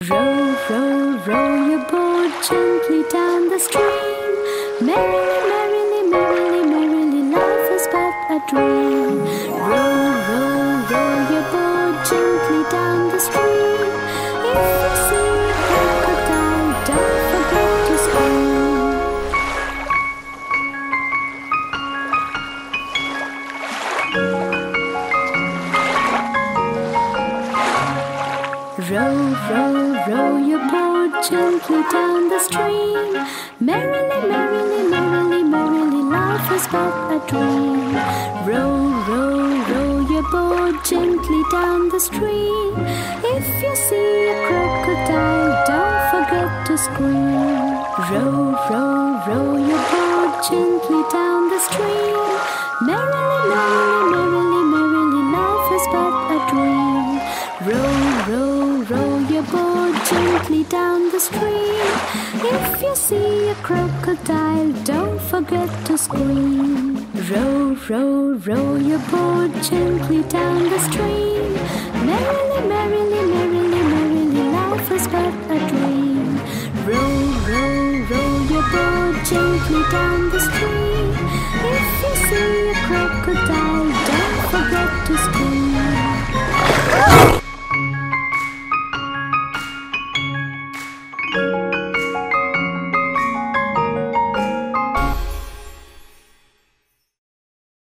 Row, row, row your boat gently down the stream. Merrily, merrily, merrily, merrily, life is but a dream. Row, row, row your boat gently down the stream. If you see a crocodile, don't forget to scream. Row, row, row your boat gently down the stream. Merrily, merrily, merrily, merrily, life is but a dream. Row, row, row your boat gently down the stream. If you see a crocodile, don't forget to scream. Row, row, row your boat gently down the stream. Merrily, merrily, merrily, merrily, life is but a dream. Row, row, row your boat gently down the stream. If you see a crocodile, don't forget to scream. Row, row, row your boat gently down the stream. Merrily, merrily, merrily, merrily, life is but a dream. Row, row, row your boat gently down the stream.